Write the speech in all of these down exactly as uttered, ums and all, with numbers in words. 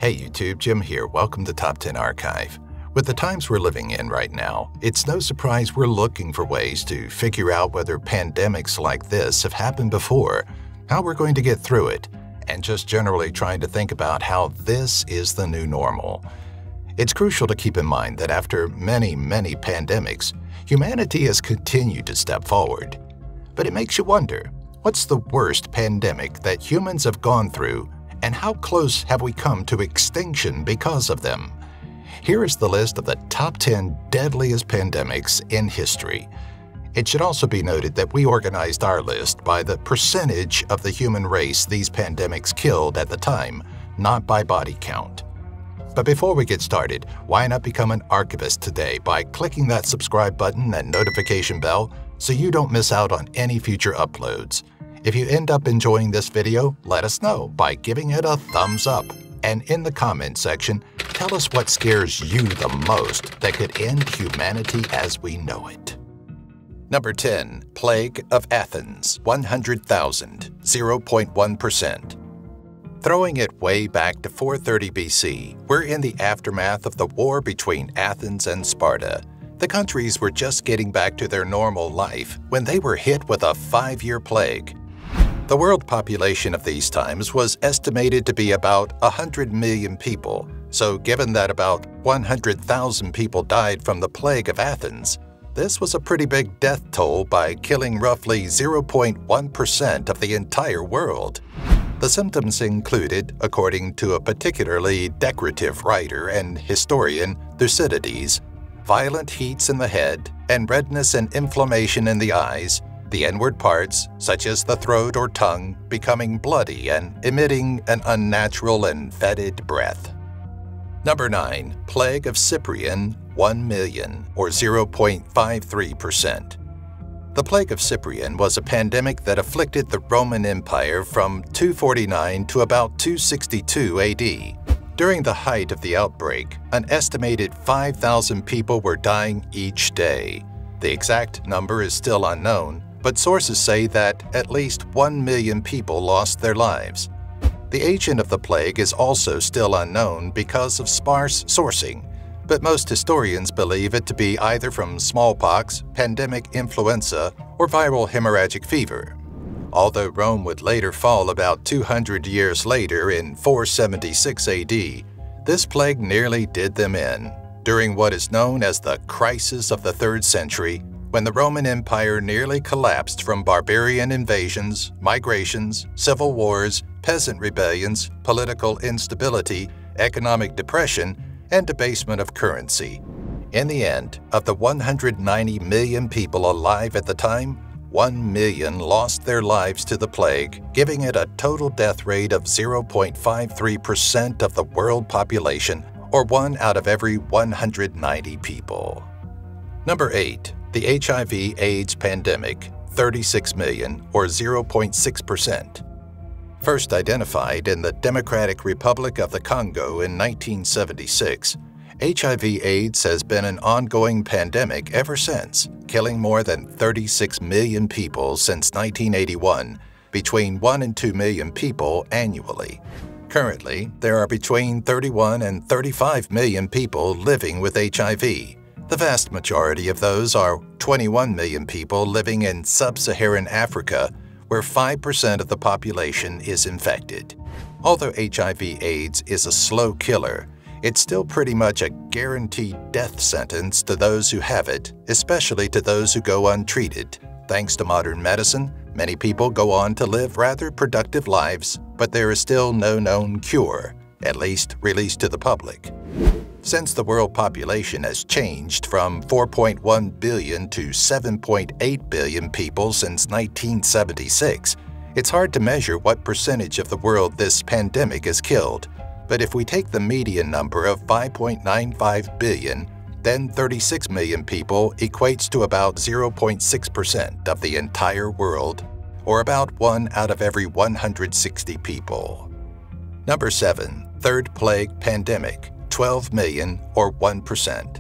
Hey YouTube, Jim here. Welcome to Top ten Archive. With the times we're living in right now, it's no surprise we're looking for ways to figure out whether pandemics like this have happened before, how we're going to get through it, and just generally trying to think about how this is the new normal. It's crucial to keep in mind that after many, many pandemics, humanity has continued to step forward. But it makes you wonder, what's the worst pandemic that humans have gone through, and how close have we come to extinction because of them? Here is the list of the top ten deadliest pandemics in history. It should also be noted that we organized our list by the percentage of the human race these pandemics killed at the time, not by body count. But before we get started, why not become an archivist today by clicking that subscribe button and notification bell so you don't miss out on any future uploads. If you end up enjoying this video, let us know by giving it a thumbs up. And in the comment section, tell us what scares you the most that could end humanity as we know it. Number ten. Plague of Athens, one hundred thousand, zero point one percent. Throwing it way back to four thirty B C, we're in the aftermath of the war between Athens and Sparta. The countries were just getting back to their normal life when they were hit with a five-year plague. The world population of these times was estimated to be about one hundred million people, so given that about one hundred thousand people died from the plague of Athens, this was a pretty big death toll by killing roughly zero point one percent of the entire world. The symptoms included, according to a particularly decorative writer and historian, Thucydides, violent heats in the head and redness and inflammation in the eyes, the inward parts, such as the throat or tongue, becoming bloody and emitting an unnatural and fetid breath. Number nine. Plague of Cyprian, one million, or zero point five three percent. The Plague of Cyprian was a pandemic that afflicted the Roman Empire from two forty-nine to about two sixty-two A D. During the height of the outbreak, an estimated five thousand people were dying each day. The exact number is still unknown, but sources say that at least one million people lost their lives. The agent of the plague is also still unknown because of sparse sourcing, but most historians believe it to be either from smallpox, pandemic influenza, or viral hemorrhagic fever. Although Rome would later fall about two hundred years later in four seventy-six A D, this plague nearly did them in, during what is known as the Crisis of the third century, when the Roman Empire nearly collapsed from barbarian invasions, migrations, civil wars, peasant rebellions, political instability, economic depression, and debasement of currency. In the end, of the one hundred ninety million people alive at the time, one million lost their lives to the plague, giving it a total death rate of zero point five three percent of the world population, or one out of every one hundred ninety people. Number eight. The H I V AIDS pandemic, thirty-six million, or zero point six percent. First identified in the Democratic Republic of the Congo in nineteen seventy-six, H I V AIDS has been an ongoing pandemic ever since, killing more than thirty-six million people since nineteen eighty-one, between one and two million people annually. Currently, there are between thirty-one and thirty-five million people living with H I V. The vast majority of those are twenty-one million people living in sub-Saharan Africa, where five percent of the population is infected. Although H I V AIDS is a slow killer, it's still pretty much a guaranteed death sentence to those who have it, especially to those who go untreated. Thanks to modern medicine, many people go on to live rather productive lives, but there is still no known cure, at least released to the public. Since the world population has changed from four point one billion to seven point eight billion people since nineteen seventy-six, it's hard to measure what percentage of the world this pandemic has killed. But if we take the median number of five point nine five billion, then thirty-six million people equates to about zero point six percent of the entire world, or about one out of every one hundred sixty people. Number seven. Third Plague Pandemic, twelve million, or one percent.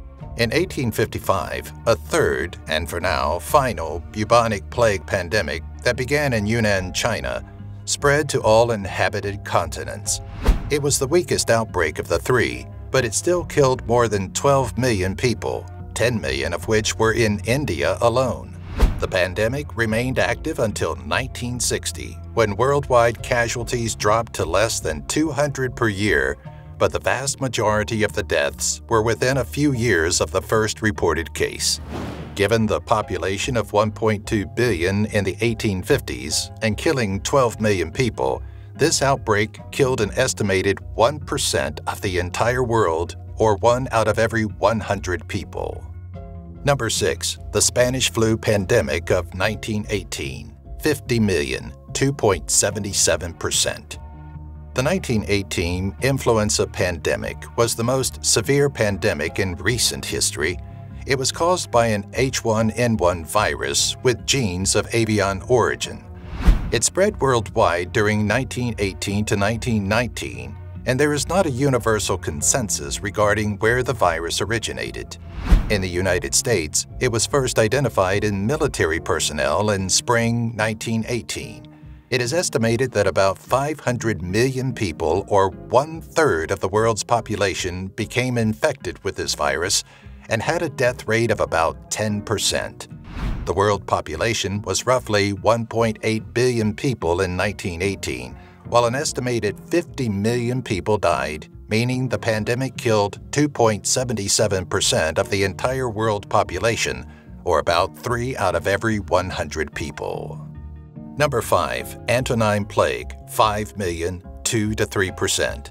In eighteen fifty-five, a third, and for now final, bubonic plague pandemic that began in Yunnan, China, spread to all inhabited continents. It was the weakest outbreak of the three, but it still killed more than twelve million people, ten million of which were in India alone. The pandemic remained active until nineteen sixty, when worldwide casualties dropped to less than two hundred per year, but the vast majority of the deaths were within a few years of the first reported case. Given the population of one point two billion in the eighteen fifties and killing twelve million people, this outbreak killed an estimated one percent of the entire world, or one out of every one hundred people. Number six. The Spanish flu pandemic of nineteen eighteen. fifty million, two point seven seven percent. The nineteen eighteen influenza pandemic was the most severe pandemic in recent history. It was caused by an H one N one virus with genes of avian origin. It spread worldwide during nineteen eighteen to nineteen nineteen, and there is not a universal consensus regarding where the virus originated. In the United States, it was first identified in military personnel in spring nineteen eighteen. It is estimated that about five hundred million people, or one-third of the world's population, became infected with this virus and had a death rate of about ten percent. The world population was roughly one point eight billion people in nineteen eighteen, while an estimated fifty million people died, meaning the pandemic killed two point seven seven percent of the entire world population, or about three out of every one hundred people. Number five. Antonine Plague, five million, two to three percent.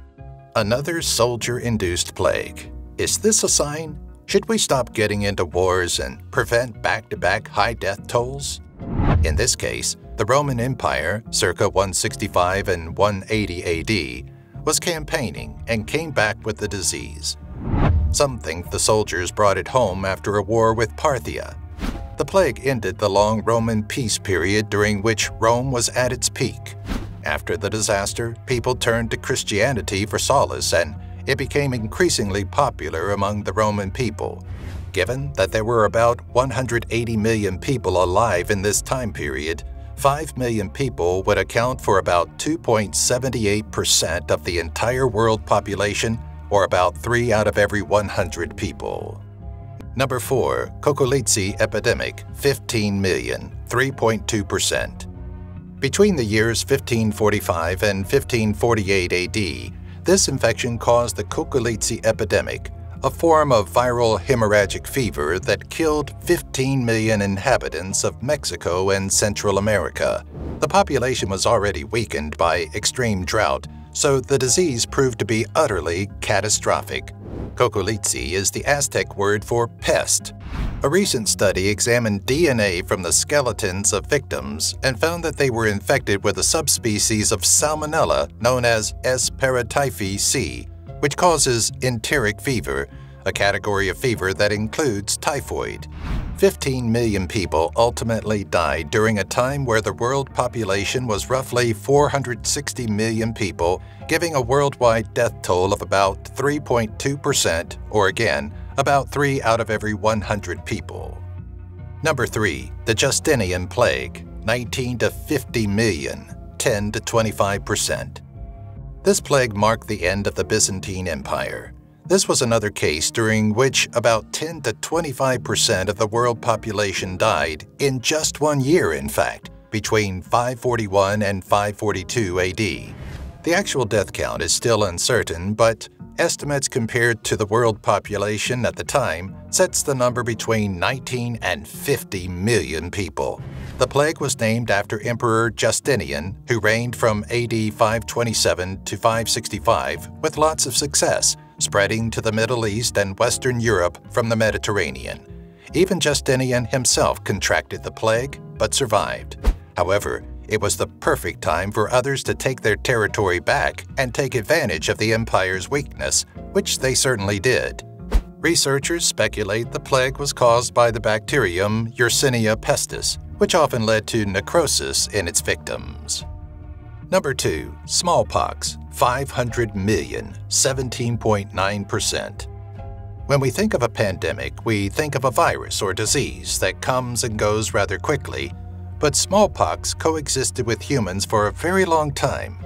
Another soldier-induced plague. Is this a sign? Should we stop getting into wars and prevent back-to-back high death tolls? In this case, the Roman Empire, circa one sixty-five and one eighty A D, was campaigning and came back with the disease. Some think the soldiers brought it home after a war with Parthia. The plague ended the long Roman peace period during which Rome was at its peak. After the disaster, people turned to Christianity for solace, and it became increasingly popular among the Roman people. Given that there were about one hundred eighty million people alive in this time period, five million people would account for about two point seven eight percent of the entire world population, or about three out of every one hundred people. Number four. Litzy Epidemic, fifteen million, three point two percent. Between the years fifteen forty-five and fifteen forty-eight A D, this infection caused the Litzy epidemic, a form of viral hemorrhagic fever that killed fifteen million inhabitants of Mexico and Central America. The population was already weakened by extreme drought, so the disease proved to be utterly catastrophic. Litzy is the Aztec word for pest. A recent study examined D N A from the skeletons of victims and found that they were infected with a subspecies of Salmonella known as S. paratyphi C, which causes enteric fever, a category of fever that includes typhoid. fifteen million people ultimately died during a time where the world population was roughly four hundred sixty million people, giving a worldwide death toll of about three point two percent, or again, about three out of every one hundred people. Number three. The Justinian Plague, nineteen to fifty million, ten to twenty-five percent. This plague marked the end of the Byzantine Empire. This was another case during which about ten to twenty-five percent of the world population died in just one year, in fact, between five forty-one and five forty-two A D. The actual death count is still uncertain, but estimates compared to the world population at the time sets the number between nineteen and fifty million people. The plague was named after Emperor Justinian, who reigned from A D five twenty-seven to five sixty-five with lots of success, spreading to the Middle East and Western Europe from the Mediterranean. Even Justinian himself contracted the plague, but survived. However, it was the perfect time for others to take their territory back and take advantage of the empire's weakness, which they certainly did. Researchers speculate the plague was caused by the bacterium Yersinia pestis, which often led to necrosis in its victims. Number two. Smallpox, five hundred million, seventeen point nine percent. When we think of a pandemic, we think of a virus or disease that comes and goes rather quickly, but smallpox coexisted with humans for a very long time.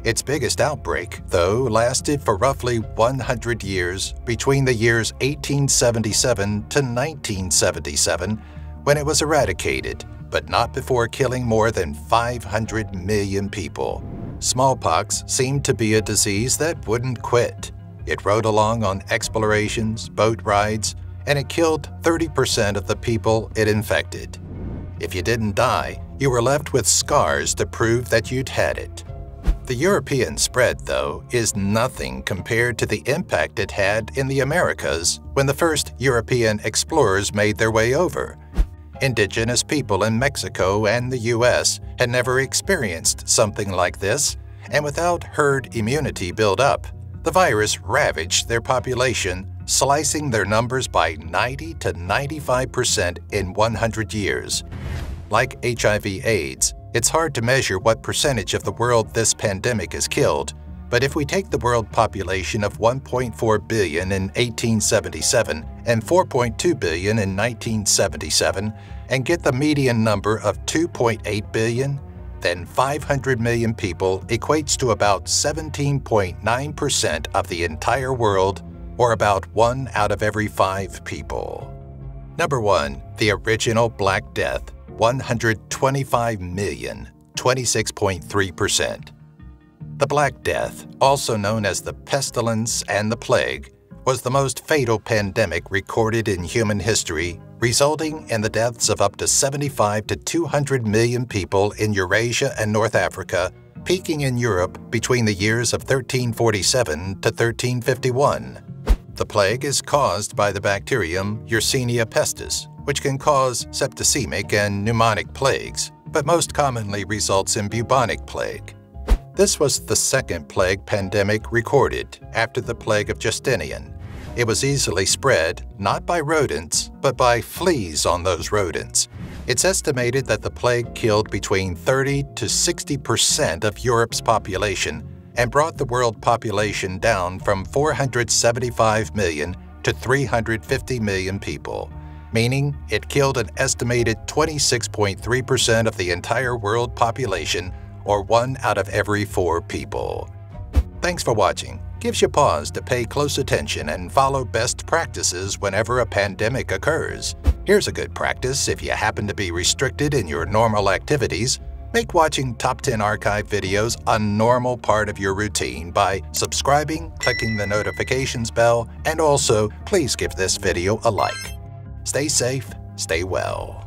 Its biggest outbreak, though, lasted for roughly one hundred years between the years eighteen seventy-seven to nineteen seventy-seven, when it was eradicated, but not before killing more than five hundred million people. Smallpox seemed to be a disease that wouldn't quit. It rode along on explorations, boat rides, and it killed thirty percent of the people it infected. If you didn't die, you were left with scars to prove that you'd had it. The European spread, though, is nothing compared to the impact it had in the Americas when the first European explorers made their way over. Indigenous people in Mexico and the U S had never experienced something like this, and without herd immunity built up, the virus ravaged their population, slicing their numbers by ninety to ninety-five percent in one hundred years. Like H I V AIDS, it's hard to measure what percentage of the world this pandemic has killed, but if we take the world population of one point four billion in eighteen seventy-seven and four point two billion in nineteen seventy-seven and get the median number of two point eight billion, then five hundred million people equates to about seventeen point nine percent of the entire world, or about one out of every five people. Number one. The original Black Death, one hundred twenty-five million, twenty-six point three percent. The Black Death, also known as the pestilence and the plague, was the most fatal pandemic recorded in human history, resulting in the deaths of up to seventy-five to two hundred million people in Eurasia and North Africa, peaking in Europe between the years of thirteen forty-seven to thirteen fifty-one. The plague is caused by the bacterium Yersinia pestis, which can cause septicemic and pneumonic plagues, but most commonly results in bubonic plague. This was the second plague pandemic recorded after the plague of Justinian. It was easily spread, not by rodents, but by fleas on those rodents. It's estimated that the plague killed between thirty to sixty percent of Europe's population and brought the world population down from four hundred seventy-five million to three hundred fifty million people, meaning it killed an estimated twenty-six point three percent of the entire world population, or one out of every four people. Thanks for watching. Gives you pause to pay close attention and follow best practices whenever a pandemic occurs. Here's a good practice if you happen to be restricted in your normal activities. Make watching Top ten Archive videos a normal part of your routine by subscribing, clicking the notifications bell, and also please give this video a like. Stay safe, stay well.